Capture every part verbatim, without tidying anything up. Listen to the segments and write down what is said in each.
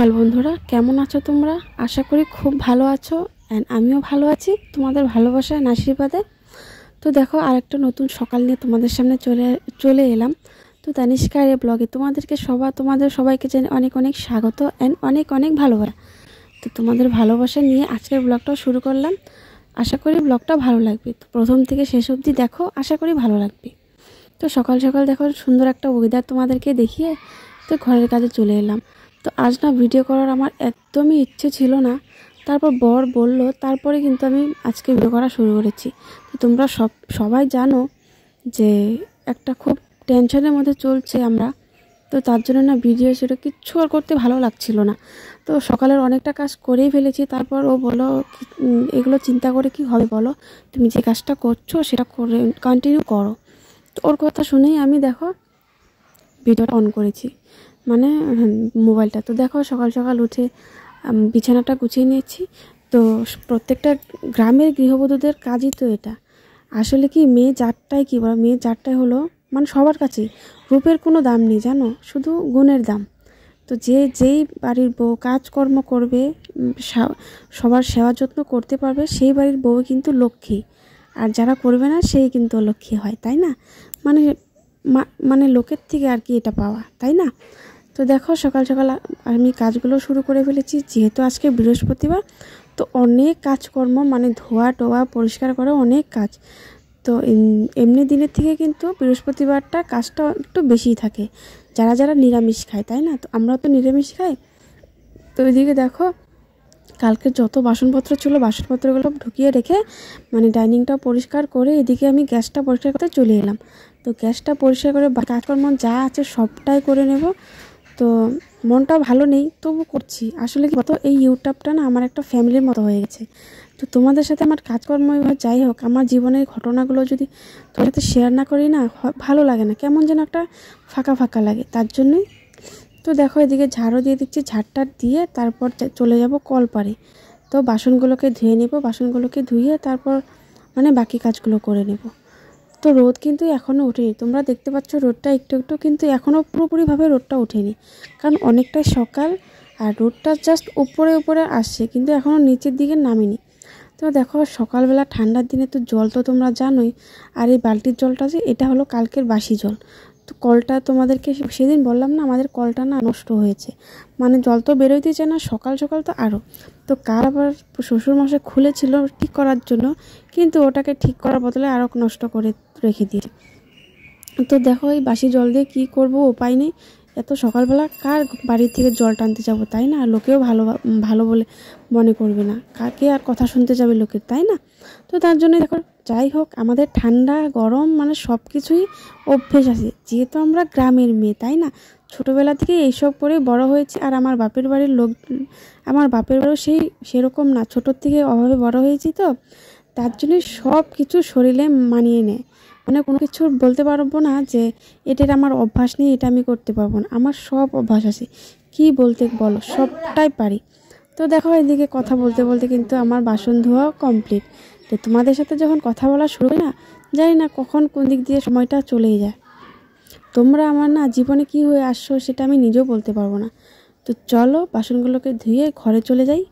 সকাল বন্ধুরা, কেমন আছো তোমরা? আশা করি খুব ভালো আছো। অ্যান্ড আমিও ভালো আছি তোমাদের ভালোবাসা আর আশীর্বাদে। তো দেখো, আরেকটা নতুন সকাল নিয়ে তোমাদের সামনে চলে চলে এলাম। তো তানিষ্কার্য়া ব্লগে তোমাদেরকে সবা তোমাদের সবাইকে জানি অনেক অনেক স্বাগত অ্যান্ড অনেক অনেক ভালোবাসা। তো তোমাদের ভালোবাসা নিয়ে আজকের ব্লগটাও শুরু করলাম। আশা করি ব্লগটা ভালো লাগবে। তো প্রথম থেকে শেষ অবধি দেখো, আশা করি ভালো লাগবে। তো সকাল সকাল দেখো সুন্দর একটা ওয়েদার তোমাদেরকে দেখিয়ে তো ঘরের কাজে চলে এলাম। তো আজ না ভিডিও করার আমার একদমই ইচ্ছে ছিল না, তারপর বর বলল, তারপরে কিন্তু আমি আজকে ভিডিও করা শুরু করেছি। তো তোমরা সব সবাই জানো যে একটা খুব টেনশনের মধ্যে চলছে আমরা, তো তার জন্য না ভিডিও সেটা কিচ্ছু আর করতে ভালো লাগছিল না। তো সকালের অনেকটা কাজ করেই ফেলেছি। তারপর ও বললো, এগুলো চিন্তা করে কি হবে বলো, তুমি যে কাজটা করছো সেটা করে কন্টিনিউ করো। তো ওর কথা শুনেই আমি দেখো ভিডিওটা অন করেছি, মানে মোবাইলটা। তো দেখো সকাল সকাল উঠে বিছানাটা গুছিয়ে নিয়েছি। তো প্রত্যেকটা গ্রামের গৃহবধূদের কাজই তো এটা। আসলে কি, মেয়ে জাতটাই কী বলো, মেয়ে জাতটাই হলো মানে সবার কাছেই রূপের কোনো দাম নেই জানো, শুধু গুণের দাম। তো যে যেই বাড়ির বউ কাজকর্ম করবে, সবার সেবা যত্ন করতে পারবে, সেই বাড়ির বউ কিন্তু লক্ষ্মী। আর যারা করবে না সেই কিন্তু অলক্ষ্মী হয়, তাই না? মানে মানে লোকের থেকে আর কি এটা পাওয়া, তাই না? তো দেখো সকাল সকাল আমি কাজগুলো শুরু করে ফেলেছি। যেহেতু আজকে বৃহস্পতিবার, তো অনেক কাজকর্ম, মানে ধোয়া টোয়া পরিষ্কার করা অনেক কাজ। তো এমনি দিনের থেকে কিন্তু বৃহস্পতিবারটা কাজটা একটু বেশিই থাকে, যারা যারা নিরামিষ খায়, তাই না? তো আমরা তো নিরামিষ খাই। তো ওইদিকে দেখো কালকে যত বাসনপত্র ছিল বাসনপত্রগুলো ঢুকিয়ে রেখে মানে ডাইনিংটা পরিষ্কার করে এদিকে আমি গ্যাসটা পরিষ্কার করতে চলে এলাম। তো গ্যাসটা পরিষ্কার করে কাজকর্ম যা আছে সবটাই করে নেব। তো মনটা ভালো নেই, তবু করছি। আসলে কি বলতো, এই ইউটিউবটা না আমার একটা ফ্যামিলির মতো হয়ে গেছে। তো তোমাদের সাথে আমার কাজকর্ম যাই হোক, আমার জীবনের ঘটনাগুলো যদি তোমার সাথে শেয়ার না করি না, ভালো লাগে না, কেমন যেন একটা ফাঁকা ফাঁকা লাগে। তার জন্যই তো দেখো এদিকে ঝাড়ও দিয়ে দিচ্ছি, ঝাড়টা দিয়ে তারপর চলে যাব কলপারে। তো বাসনগুলোকে ধুয়ে নেব, বাসনগুলোকে ধুয়ে তারপর মানে বাকি কাজগুলো করে নেব। তো রোদ কিন্তু এখনও ওঠেনি, তোমরা দেখতে পাচ্ছ রোদটা একটু একটু, কিন্তু এখনও পুরোপুরিভাবে রোদটা ওঠেনি, কারণ অনেকটাই সকাল আর রোদটা জাস্ট উপরে উপরে আসছে, কিন্তু এখনও নিচের দিকে নামেনি। তো দেখো সকালবেলা ঠান্ডার দিনে তো জল তো তোমরা জানোই, আর এই বালতির জলটা যে এটা হলো কালকের বাসি জল। তো কলটা তোমাদেরকে সেদিন বললাম না, আমাদের কলটা না নষ্ট হয়েছে, মানে জল তো বেরোইতে চায় না, সকাল সকাল তো আরও। তো কার আবার শ্বশুরমশাই খুলেছিল ঠিক করার জন্য, কিন্তু ওটাকে ঠিক করার বদলে আরও নষ্ট করে রেখে দিয়ে। তো দেখো এই বাসি জল দিয়ে কী করবো, উপায় নেই। এত সকালবেলা কার বাড়ির থেকে জল টানতে যাবো, তাই না? লোকেও ভালো ভালো বলে মনে করবে না, কাকে আর কথা শুনতে যাবে লোকের, তাই না? তো তার জন্য দেখো যাই হোক, আমাদের ঠান্ডা গরম মানে সব কিছুই অভ্যেস আছে, যেহেতু আমরা গ্রামের মেয়ে, তাই না? ছোটোবেলা থেকে এইসব করে বড় হয়েছে। আর আমার বাপের বাড়ির লোক, আমার বাপের বাড়িও সেই সেরকম না, ছোটোর থেকে অভাবে বড় হয়েছি, তো তার জন্যই সব কিছু শরীরে মানিয়ে নেয়। মানে কোনো কিছু বলতে পারবো না যে এটার আমার অভ্যাস নেই, এটা আমি করতে পারবো না, আমার সব অভ্যাস আছে। কি বলতে বলো, সবটাই পারি। তো দেখো এদিকে কথা বলতে বলতে কিন্তু আমার বাসন ধোয়াও কমপ্লিট। তো তোমাদের সাথে যখন কথা বলা শুরু হয় না, জানি না কখন কোন দিক দিয়ে সময়টা চলেই যায়। তোমরা আমার না জীবনে কি হয়ে আসছো সেটা আমি নিজেও বলতে পারবো না। তো চলো বাসনগুলোকে ধুয়ে ঘরে চলে যাই।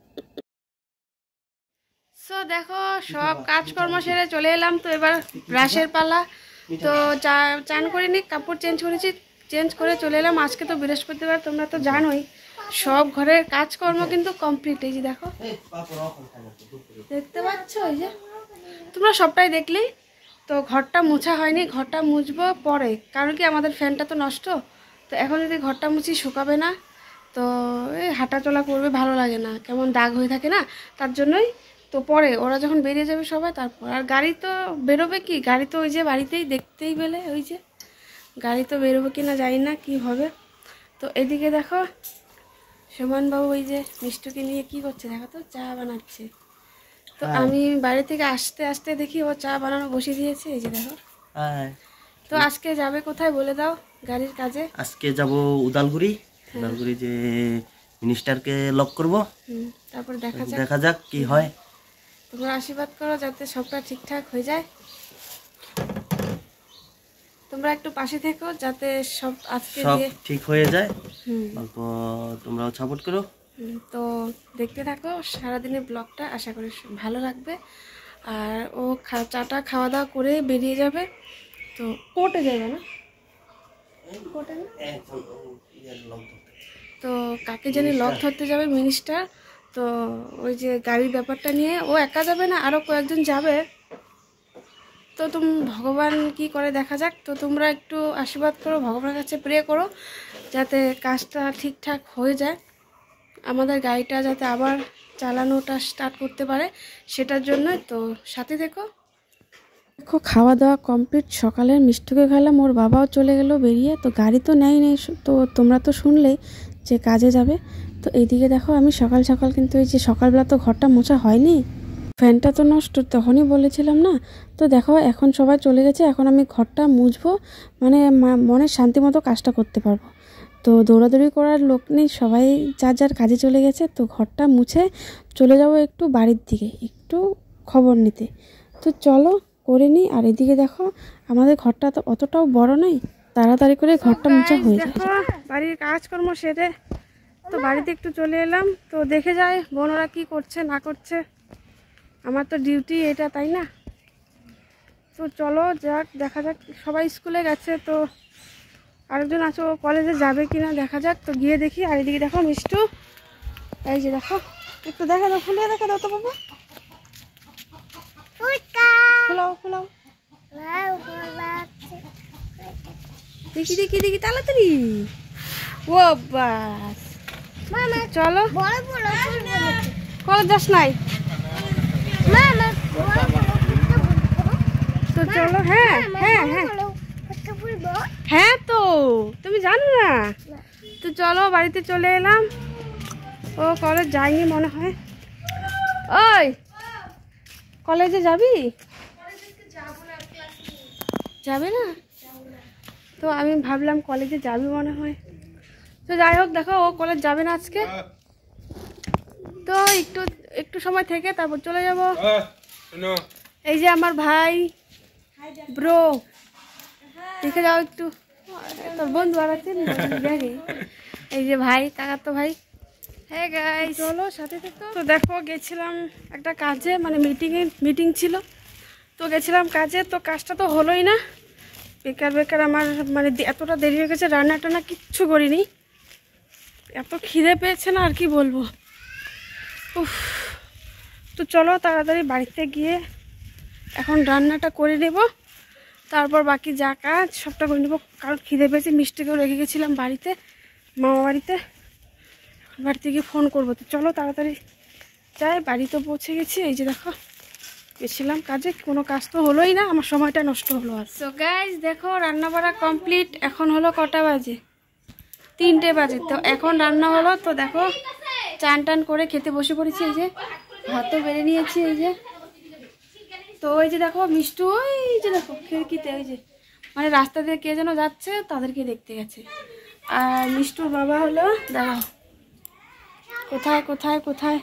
সো দেখো সব কাজকর্ম সেরে চলে এলাম। তো এবার ব্রাশের পালা। তো চা চান করে নি, কাপড় চেঞ্জ করেছি, চেঞ্জ করে চলে এলাম। আজকে তো বৃহস্পতিবার, তোমরা তো জানোই সব ঘরের কাজকর্ম কিন্তু কমপ্লিট। এই যে দেখো, দেখতে পাচ্ছ, এই যে তোমরা সবটাই দেখলেই। তো ঘরটা মোছা হয়নি, ঘরটা মুছবো পরে, কারণ কি আমাদের ফ্যানটা তো নষ্ট। তো এখন যদি ঘরটা মুছি শুকাবে না, তো এই হাঁটা চলা করবে, ভালো লাগে না, কেমন দাগ হয়ে থাকে না, তার জন্যই। তো পরে ওরা যখন বেরিয়ে যাবে সবাই, তারপর আর গাড়ি তো বেরোবে কি, গাড়ি তো ওই যে বাড়িতেই দেখতেই পেলে, ওই যে গাড়ি তো বেরোবে কি না জানি না কি হবে। তো এদিকে দেখো সুমনবাবু ওই যে মিষ্টুকে নিয়ে কি করছে দেখো, তো চা বানাচ্ছে। তো আমি বাড়ি থেকে আসতে আসতে দেখি ও চা বানানো বসিয়ে দিয়েছে, এই যে দেখো। তো আজকে যাবে কোথায় বলে দাও গাড়ির কাজে? আজকে যাব উদালগুড়ি, উদালগুড়ি যে মিনিস্টারকে লক করব, তারপর দেখা যাক দেখা যাক কি হয়। তোমরা আশীর্বাদ করো যাতে সবটা ঠিকঠাক হয়ে যায়। তোমরা একটু পাশে থেকো যাতে সব আজকে সব যে ঠিক হয়ে যায়। হুম অল্প তোমরাও সাপোর্ট করো। তো দেখতে থাকো সারাদিনের ব্লগটা, আশা করি ভালো লাগবে। আর ও চাটা খাওয়া দাওয়া করে বেরিয়ে যাবে, তো কোর্টে যাবে না কোর্টে না তো কাকে জানি লক ধরতে যাবে মিনিস্টার। তো ওই যে গাড়ির ব্যাপারটা নিয়ে ও একা যাবে না, আরও কয়েকজন যাবে। তো তুমি ভগবান কি করে দেখা যাক। তো তোমরা একটু আশীর্বাদ করো, ভগবানের কাছে প্রে করো যাতে কাজটা ঠিকঠাক হয়ে যায়, আমাদের গাড়িটা যাতে আবার চালানোটা স্টার্ট করতে পারে, সেটার জন্যই। তো সাথে থেকো। দেখো খাওয়া দাওয়া কমপ্লিট, সকালের মিষ্টুকে খেলাম, ওর বাবাও চলে গেল বেরিয়ে। তো গাড়ি তো নেই নেই তো তোমরা তো শুনলেই যে কাজে যাবে। তো এইদিকে দেখো আমি সকাল সকাল কিন্তু এই যে সকালবেলা তো ঘরটা মোছা হয়নি, ফ্যানটা তো নষ্ট, তখনই বলেছিলাম না। তো দেখো এখন সবাই চলে গেছে, এখন আমি ঘরটা মুছবো, মানে মনের শান্তি মতো কাজটা করতে পারবো। তো দৌড়াদৌড়ি করার লোক নেই, সবাই যার যার কাজে চলে গেছে। তো ঘরটা মুছে চলে যাব একটু বাড়ির দিকে, একটু খবর নিতে। তো চলো করে নিই। আর এদিকে দেখো আমাদের ঘরটা তো অতটাও বড় নয়, তাড়াতাড়ি করে ঘরটা মুছা হয়ে যায়। বাড়ির কাজকর্ম সেরে তো বাড়িতে একটু চলে এলাম। তো দেখে যায় বোনরা কি করছে না করছে, আমার তো ডিউটি এটা, তাই না? তো চলো যাক, দেখা যাক। সবাই স্কুলে গেছে, তো আরেকজন আছে ও কলেজে যাবে কিনা দেখা যাক। তো গিয়ে দেখি। আর এদিকে দেখো মিষ্টু, এই যে দেখো, একটু দেখা দাও, খুলে দেখা দাও তো বাবা, খোলাও খোলাও, দেখি দেখি দেখি তাড়াতাড়ি। ও বাস, চলো কলেজ যাস নাই? তো চলো। হ্যাঁ হ্যাঁ হ্যাঁ হ্যাঁ তো তুমি জানো না? তো চলো বাড়িতে চলে এলাম। ও কলেজ যায়নি মনে হয়। ওই কলেজে যাবি? যাবে না? তো আমি ভাবলাম কলেজে যাবি মনে হয়। তো যাই হোক, দেখো ও কলেজ যাবে না আজকে। তো একটু একটু সময় থেকে তারপর চলে যাব। এই যে আমার ভাই ব্রো, দেখে যাও একটু, তোর বন্ধু আর আছে। এই যে ভাই, কাকাতো ভাই। হ্যাঁ গাইস, চলো সাথে থেকো। তো দেখো গেছিলাম একটা কাজে, মানে মিটিংয়ে মিটিং ছিল, তো গেছিলাম কাজে। তো কাজটা তো হলোই না, বেকার বেকার আমার মানে এতটা দেরি হয়ে গেছে, রান্না টান্না কিচ্ছু করিনি, এত খিদে পেয়েছে না আর কি বলবো। উফ, তো চলো তাড়াতাড়ি বাড়িতে গিয়ে এখন রান্নাটা করে নেব, তারপর বাকি যা কাজ সবটা করে নেবো। কারণ খিদে পেয়েছে, মিষ্টিকেও রেখে গেছিলাম বাড়িতে, মামা বাড়িতে, বাড়িতে গিয়ে ফোন করবো। তো চলো তাড়াতাড়ি যাই, বাড়িতে পৌঁছে গেছি। এই যে দেখো গেছিলাম কাজে, কোনো কাজ তো হলোই না, আমার সময়টা নষ্ট হলো। আর সো গাইস দেখো রান্না বাড়া কমপ্লিট। এখন হলো কটা বাজে? তিনটে বাজে। তো এখন রান্না হলো। তো দেখো চান টান করে খেতে বসে পড়েছি। এই যে ভাতও বেড়ে নিয়েছি, এই যে। তো ওই যে দেখো মিষ্টু, ওই যে দেখো খিড়কিতে, ওই যে মানে রাস্তা দিয়ে কে যেন যাচ্ছে, তাদেরকে দেখতে গেছে। আর মিষ্টুর বাবা হলো, দাঁড়াও, কোথায় কোথায় কোথায়,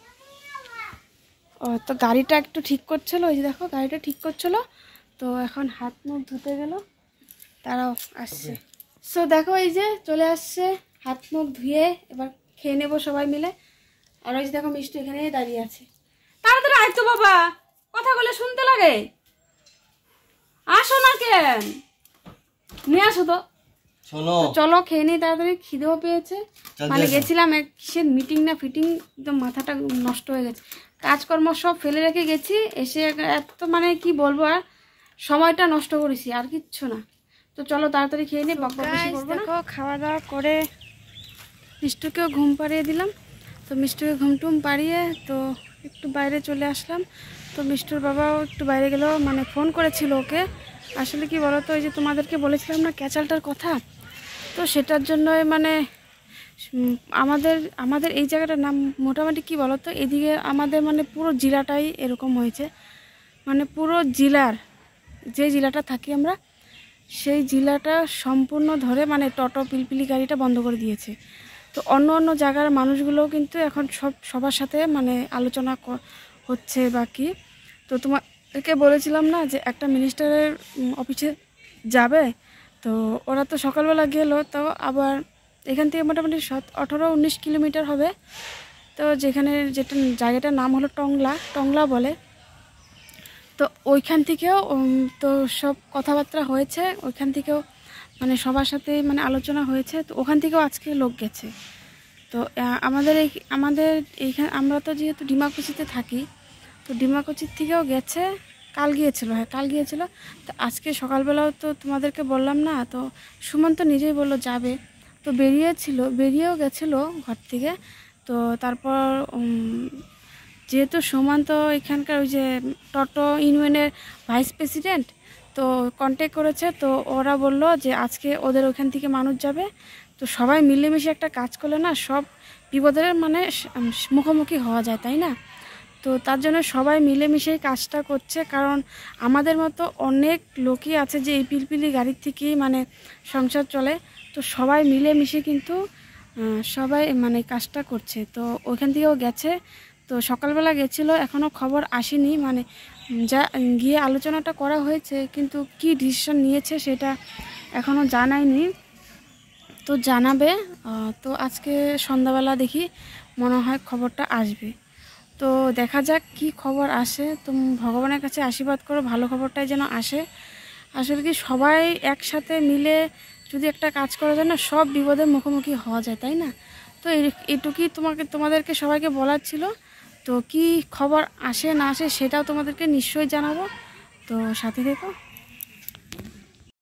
ও তো গাড়িটা একটু ঠিক করছিল, ওই যে দেখো গাড়িটা ঠিক করছিল। তো এখন হাত মুখ ধুতে গেল, তারাও আসছে। সো দেখো এই যে চলে আসছে, হাত মুখ ধুয়ে এবার খেয়ে নেবো সবাই মিলে। আর ওই যে দেখো মিষ্টি এখানেই দাঁড়িয়ে আছে। তাড়াতাড়ি আয় তো বাবা, কথা বলে শুনতে লাগে, আসো না কেন, নিয়ে আসো তো। চলো খেয়ে নিই তাড়াতাড়ি, খিদেও পেয়েছে। মানে গেছিলাম এক কিসের মিটিং না ফিটিং, একদম মাথাটা নষ্ট হয়ে গেছে, কাজকর্ম সব ফেলে রেখে গেছি, এসে এত মানে কি বলবো, আর সময়টা নষ্ট করেছি, আর কিচ্ছু না। তো চলো তাড়াতাড়ি খেয়ে নিই, বকবক বেশি করবো না। দেখো খাওয়া দাওয়া করে মিষ্টুকেও ঘুম পাড়িয়ে দিলাম। তো মিষ্টুকে ঘুম টুম পাড়িয়ে তো একটু বাইরে চলে আসলাম। তো মিষ্টুর বাবাও একটু বাইরে গেল, মানে ফোন করেছিল ওকে। আসলে কি বলো তো, ওই যে তোমাদেরকে বলেছিলাম না ক্যাচালটার কথা, তো সেটার জন্যই মানে আমাদের আমাদের এই জায়গাটার নাম মোটামুটি কি বলো তো, এদিকে আমাদের মানে পুরো জেলাটাই এরকম হয়েছে, মানে পুরো জেলার যে জেলাটা থাকি আমরা, সেই জেলাটা সম্পূর্ণ ধরে মানে টোটো পিলপিলি গাড়িটা বন্ধ করে দিয়েছে। তো অন্য অন্য জায়গার মানুষগুলোও কিন্তু এখন সব সবার সাথে মানে আলোচনা হচ্ছে বা কি। তো তোমাদেরকে বলেছিলাম না যে একটা মিনিস্টারের অফিসে যাবে। তো ওরা তো সকালবেলা গেলো, তো আবার এখান থেকে মোটামুটি সাত আঠারো উনিশ কিলোমিটার হবে। তো যেখানে যেটা জায়গাটার নাম হলো টংলা, টংলা বলে। তো ওইখান থেকেও তো সব কথাবার্তা হয়েছে, ওইখান থেকেও মানে সবার সাথে মানে আলোচনা হয়েছে। তো ওখান থেকেও আজকে লোক গেছে। তো আমাদের এই আমাদের এইখানে আমরা তো যেহেতু ডিমাকুচিতে থাকি, তো ডিমাকুচির থেকেও গেছে, কাল গিয়েছিল, হ্যাঁ কাল গিয়েছিল। তো আজকে সকালবেলাও তো তোমাদেরকে বললাম না, তো সুমন তো নিজেই বললো যাবে, তো বেরিয়েছিল, বেরিয়েও গেছিলো ঘর থেকে। তো তারপর যেহেতু সুমন তো এখানকার ওই যে টোটো ইউনিয়নের ভাইস প্রেসিডেন্ট, তো কন্ট্যাক্ট করেছে। তো ওরা বলল যে আজকে ওদের ওখান থেকে মানুষ যাবে, তো সবাই মিলেমিশে একটা কাজ করলে না সব বিপদের মানে মুখোমুখি হওয়া যায়, তাই না? তো তার জন্য সবাই মিলেমিশেই কাজটা করছে, কারণ আমাদের মতো অনেক লোকই আছে যে এই পিলপিলি গাড়ির থেকেই মানে সংসার চলে। তো সবাই মিলেমিশে কিন্তু সবাই মানে কাজটা করছে। তো ওইখান থেকেও গেছে, তো সকালবেলা গেছিলো, এখনও খবর আসেনি, মানে যা গিয়ে আলোচনাটা করা হয়েছে, কিন্তু কি ডিসিশন নিয়েছে সেটা এখনও জানায়নি, তো জানাবে। তো আজকে সন্ধ্যাবেলা দেখি মনে হয় খবরটা আসবে। তো দেখা যাক কি খবর আসে। তো ভগবানের কাছে আশীর্বাদ করো ভালো খবরটাই যেন আসে। আসলে কি সবাই একসাথে মিলে যদি একটা কাজ করা যায় না, সব বিপদের মুখোমুখি হওয়া যায়, তাই না? তো এইটুকুই তোমাকে তোমাদেরকে সবাইকে বলার ছিল। তো কি খবর আসে না আসে সেটাও তোমাদেরকে নিশ্চয়ই জানাবো, তো সাথে থেকো।